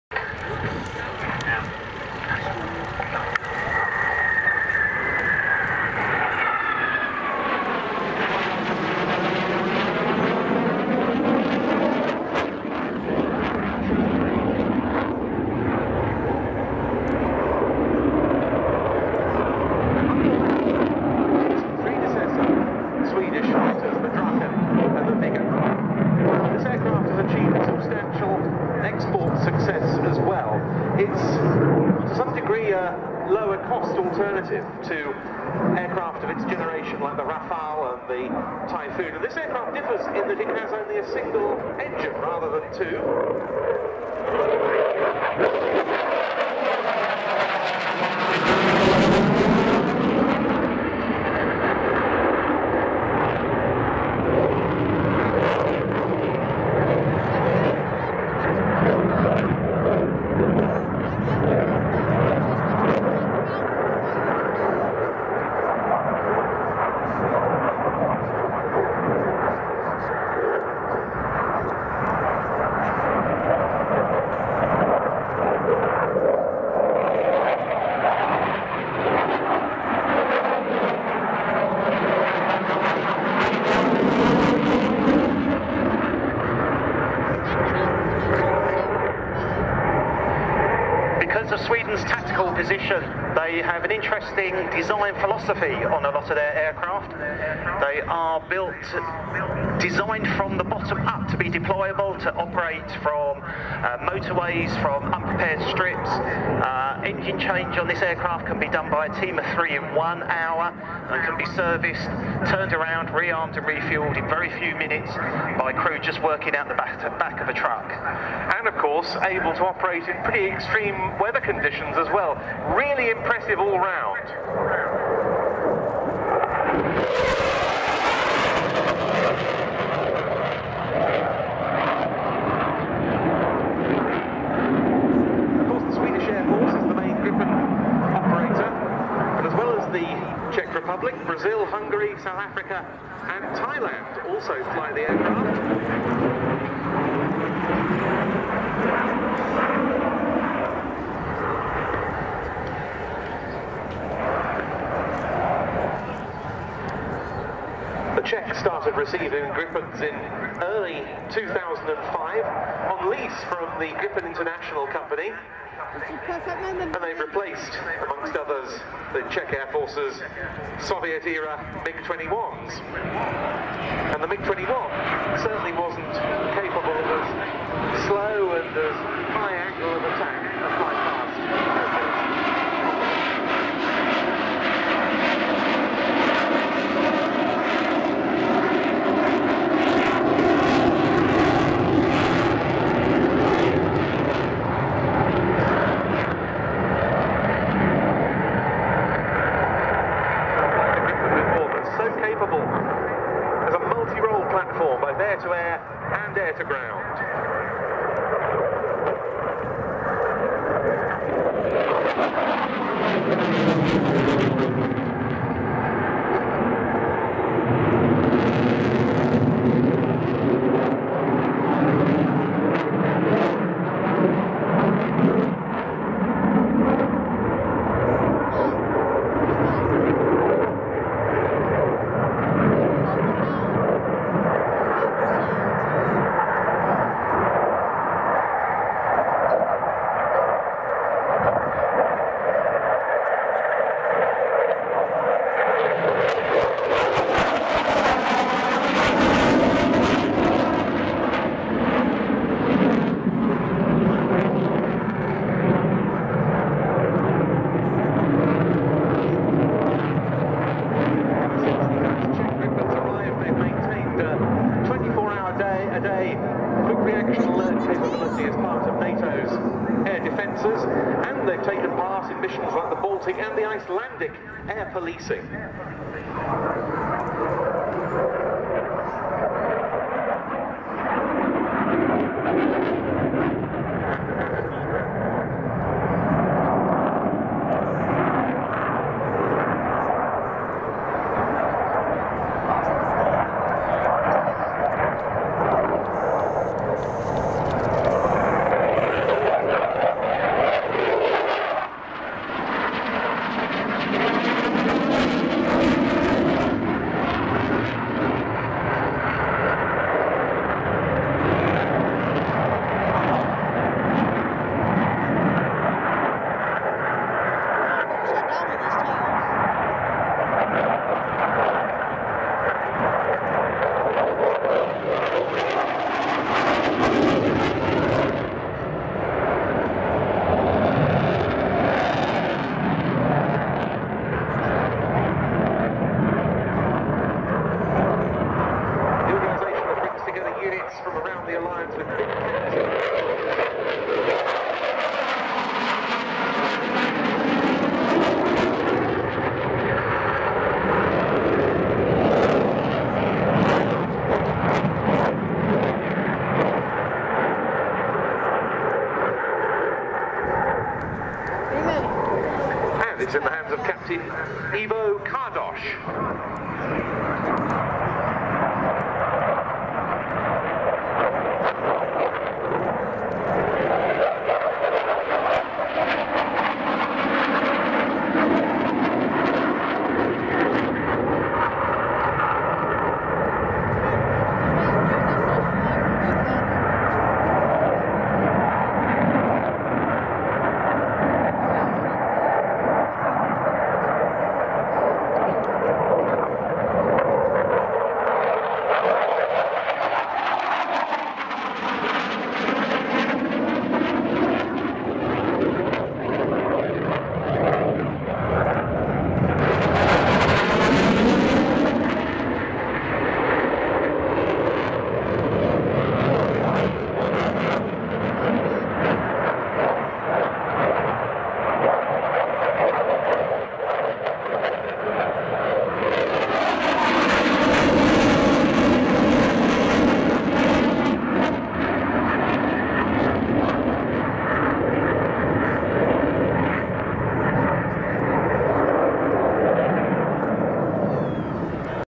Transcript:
Alternative to aircraft of its generation like the Rafale and the Typhoon. And this aircraft differs in that it has only a single engine rather than two. Of Sweden's tactical position, they have an interesting design philosophy on a lot of their aircraft. They are designed from the bottom up to be deployable, to operate from motorways, from unprepared strips. Engine change on this aircraft can be done by a team of 3 in 1 hour and can be serviced, turned around, rearmed and refueled in very few minutes by crew just working out the back of a truck. And of course able to operate in pretty extreme weather conditions as well. Really impressive all round. Of course the Swedish Air Force is the main Gripen operator, but as well as the Czech Republic, Brazil, Hungary, South Africa and Thailand also fly the aircraft. The Czech started receiving Gripens in early 2005 on lease from the Gripen International Company, and they've replaced, amongst others, the Czech Air Force's Soviet-era MiG-21s. And the MiG-21 certainly wasn't capable of as slow and as high angle of attack as fly past. As a multi-role platform, both air-to-air and air-to-ground. And they've taken part in missions like the Baltic and the Icelandic air policing. It's in the hands of Captain Ivo Kardosh.